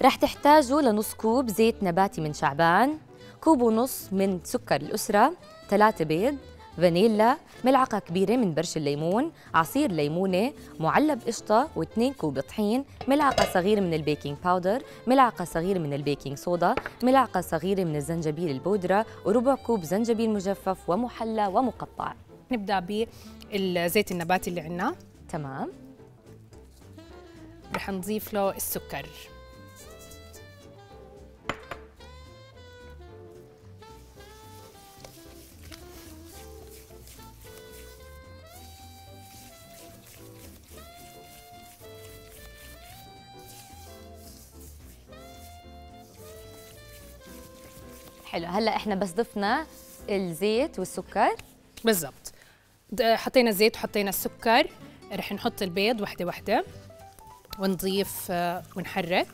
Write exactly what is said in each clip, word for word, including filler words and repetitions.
رح تحتاجوا لنص كوب زيت نباتي من شعبان، كوب ونص من سكر الأسرة، ثلاثة بيض، فانيلا، ملعقة كبيرة من برش الليمون، عصير ليمونة، معلب قشطة، واثنين كوب طحين، ملعقة صغيرة من البيكنج باودر، ملعقة صغيرة من البيكنج صودا، ملعقة صغيرة من الزنجبيل البودرة، وربع كوب زنجبيل مجفف ومحلى ومقطع. نبدأ بالزيت النباتي اللي عنا. تمام. رح نضيف له السكر. حلو، هلا احنا بس ضفنا الزيت والسكر. بالضبط، حطينا الزيت وحطينا السكر، رح نحط البيض وحده وحده ونضيف ونحرك.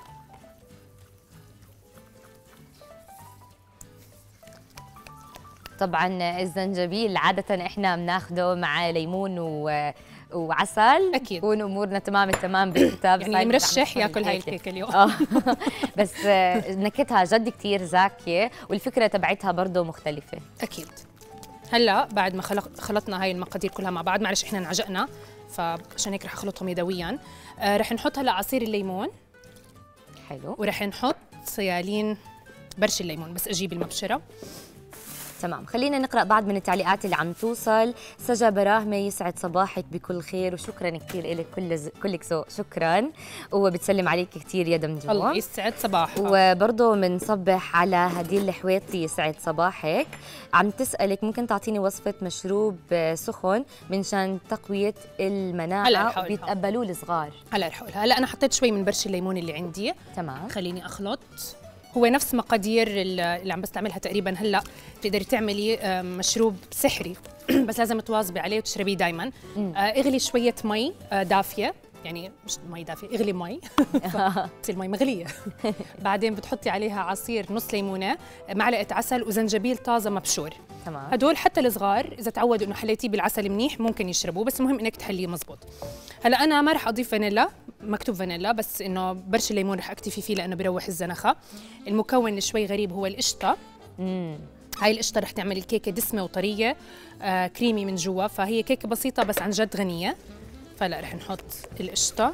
طبعا الزنجبيل عادة احنا بناخده مع ليمون و وعسل، اكيد بكون امورنا تمام التمام بالكتاب. يعني المرشح ياكل هاي الكيكه اليوم. اه بس نكهتها جد كثير زاكيه، والفكره تبعتها برضه مختلفه. اكيد. هلا بعد ما خلطنا هاي المقادير كلها مع بعض، معلش احنا انعجقنا فعشان هيك رح اخلطهم يدويا. آه رح نحط هلا عصير الليمون. حلو. ورح نحط صيالين برش الليمون، بس اجيب المبشره. تمام، خلينا نقرأ بعض من التعليقات اللي عم توصل. سجا براهمة يسعد صباحك بكل خير، وشكرا كثير لك، كل ز... كلك ذوق، شكرا، وبتسلم عليك كثير يا دمجوم. الله يسعد صباحك. وبرضه بنصبح على هديل الحويطي، يسعد صباحك، عم تسألك ممكن تعطيني وصفة مشروب سخن منشان تقوية المناعة وبيتقبلوه الصغار. هلا رح اقولها. هلا انا حطيت شوي من برش الليمون اللي عندي. تمام. خليني اخلط. هو نفس مقادير اللي عم بستعملها تقريبا هلا. بتقدري تعملي مشروب سحري بس لازم تواظبي عليه وتشربيه دائما. اغلي شويه مي دافيه، يعني مش مي دافيه، اغلي مي تصير مي مغليه. بعدين بتحطي عليها عصير نص ليمونه، معلقه عسل وزنجبيل طازه مبشور. تمام. هدول حتى الصغار اذا تعودوا انه حليتيه بالعسل منيح ممكن يشربوه، بس المهم انك تحليه مزبوط. هلا انا ما رح اضيف فانيلا، مكتوب فانيلا بس انه برش الليمون رح اكتفي فيه لانه بروح الزنخه. المكون اللي شوي غريب هو القشطه. امم هاي القشطه رح تعمل الكيكه دسمه وطريه، آه كريمي من جوا، فهي كيكه بسيطه بس عن جد غنيه. فلا رح نحط القشطه.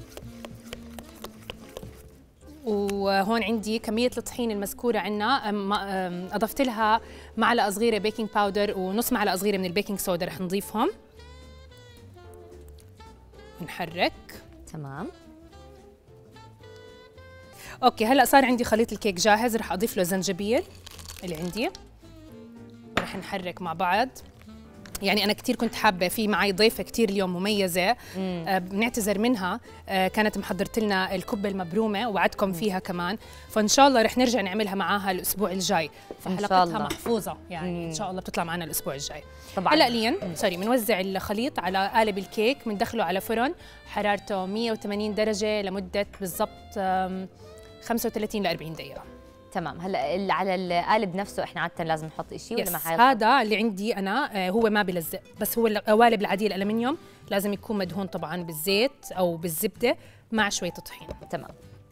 وهون عندي كميه الطحين المذكوره عنا، اضفت لها معلقه صغيره بيكنج باودر ونص معلقه صغيره من البيكنج صودا، رح نضيفهم. نحرك. تمام. اوكي، هلا صار عندي خليط الكيك جاهز، رح اضيف له زنجبيل اللي عندي ورح نحرك مع بعض. يعني انا كثير كنت حابه، في معي ضيفه كثير اليوم مميزه آه بنعتذر منها، آه كانت محضرت لنا الكبه المبرومه وعدكم فيها كمان، فان شاء الله رح نرجع نعملها معاها الاسبوع الجاي، فحلقتها محفوظه يعني مم. ان شاء الله بتطلع معنا الاسبوع الجاي. طبعا هلا لين سوري بنوزع الخليط على قالب الكيك، بندخله على فرن حرارته مية وثمانين درجه لمده بالضبط خمسة وثلاثين ل أربعين دقيقه. تمام. هلا على القالب نفسه احنا عاده لازم نحط شيء ولا ما حيحط؟ هذا اللي عندي انا هو ما بلزق، بس هو القوالب العاديه الالمنيوم لازم يكون مدهون طبعا بالزيت او بالزبده مع شويه طحين. تمام.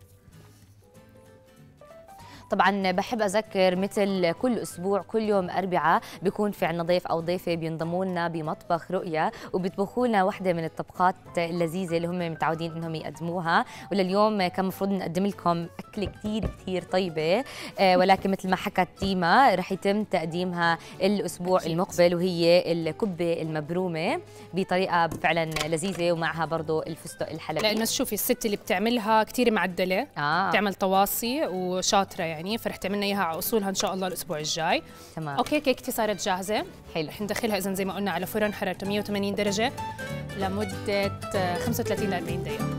طبعا بحب اذكر مثل كل اسبوع كل يوم اربعاء بيكون في عنا ضيف او ضيفه بينضموا لنا بمطبخ رؤيا وبيطبخوا لنا وحده من الطبخات اللذيذه اللي هم متعودين انهم يقدموها، ولليوم كان المفروض نقدم لكم اكله كثير كثير طيبه، ولكن مثل ما حكت ديما رح يتم تقديمها الاسبوع المقبل، وهي الكبه المبرومه بطريقه فعلا لذيذه ومعها برضه الفستق الحلبي. لانه شوفي الست اللي بتعملها كثير معدله، آه. بتعمل طواصي وشاطره يعني، فرح تعملنا اياها على اصولها ان شاء الله الاسبوع الجاي. تمام. اوكي كيكتي صارت جاهزه. حلو. رح ندخلها اذا زي ما قلنا على فرن حرارته مية وثمانين درجه لمده خمسة وثلاثين ل أربعين دقيقه.